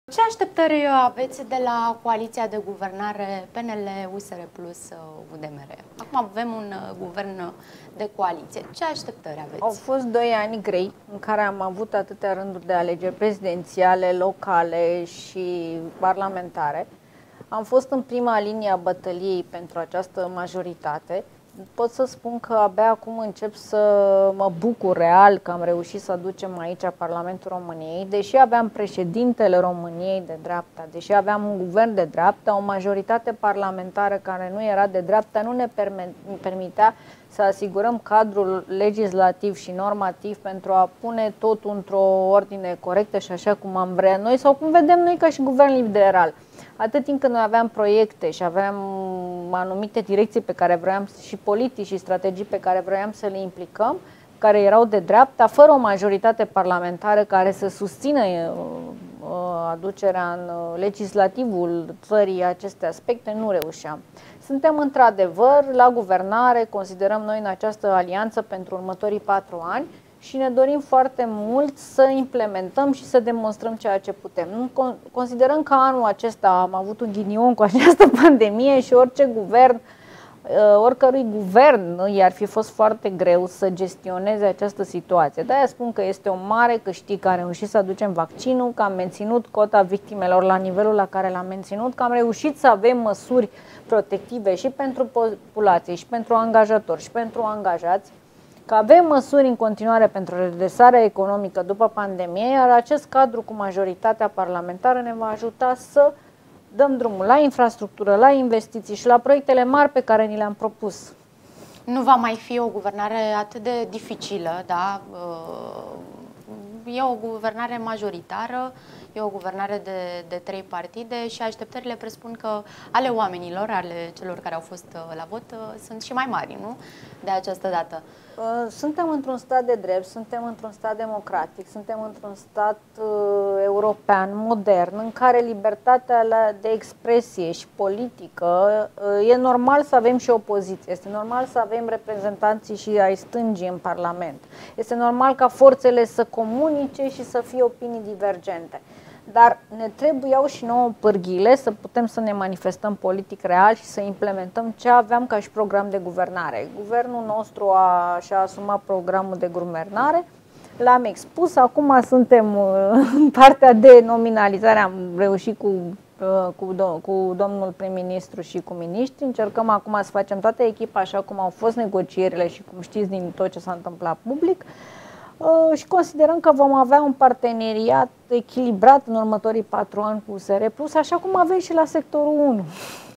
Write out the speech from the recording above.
Ce așteptări aveți de la coaliția de guvernare PNL-USR plus UDMR? Acum avem un guvern de coaliție. Ce așteptări aveți? Au fost 2 ani grei în care am avut atâtea rânduri de alegeri prezidențiale, locale și parlamentare. Am fost în prima linie a bătăliei pentru această majoritate. Pot să spun că abia acum încep să mă bucur real că am reușit să aducem aici Parlamentul României, deși aveam președintele României de dreapta, deși aveam un guvern de dreapta, o majoritate parlamentară care nu era de dreapta, nu ne permitea să asigurăm cadrul legislativ și normativ pentru a pune totul într-o ordine corectă și așa cum am vrea noi sau cum vedem noi ca și guvern liberal. Atât timp când noi aveam proiecte și aveam anumite direcții pe care vroiam și politici și strategii pe care vroiam să le implicăm, care erau de dreapta, fără o majoritate parlamentară care să susțină aducerea în legislativul țării aceste aspecte, nu reușeam. Suntem într-adevăr la guvernare, considerăm noi în această alianță pentru următorii 4 ani și ne dorim foarte mult să implementăm și să demonstrăm ceea ce putem. Considerăm că anul acesta am avut un ghinion cu această pandemie și orice guvern, oricărui guvern i-ar fi fost foarte greu să gestioneze această situație. De-aia spun că este un mare câștig că am reușit să aducem vaccinul, că am menținut cota victimelor la nivelul la care l-am menținut, că am reușit să avem măsuri protective și pentru populație, și pentru angajatori, și pentru angajați, că avem măsuri în continuare pentru redresarea economică după pandemie, iar acest cadru cu majoritatea parlamentară ne va ajuta să dăm drumul la infrastructură, la investiții și la proiectele mari pe care ni le-am propus. Nu va mai fi o guvernare atât de dificilă, da? E o guvernare majoritară, e o guvernare de 3 partide și așteptările presupun că ale oamenilor, ale celor care au fost la vot, sunt și mai mari, nu? De această dată. Suntem într-un stat de drept, suntem într-un stat democratic, suntem într-un stat european, modern, în care libertatea de expresie și politică, e normal să avem și opoziție, este normal să avem reprezentanții și ai stângii în Parlament, este normal ca forțele să comunice și să fie opinii divergente. Dar ne trebuiau și nouă pârghile să putem să ne manifestăm politic real și să implementăm ce aveam ca și program de guvernare. Guvernul nostru și-a asumat programul de guvernare, l-am expus, acum suntem în partea de nominalizare, am reușit cu domnul prim-ministru și cu miniștri, încercăm acum să facem toată echipa așa cum au fost negocierile și cum știți din tot ce s-a întâmplat public. Și considerăm că vom avea un parteneriat echilibrat în următorii 4 ani cu USR Plus, așa cum avem și la sectorul 1.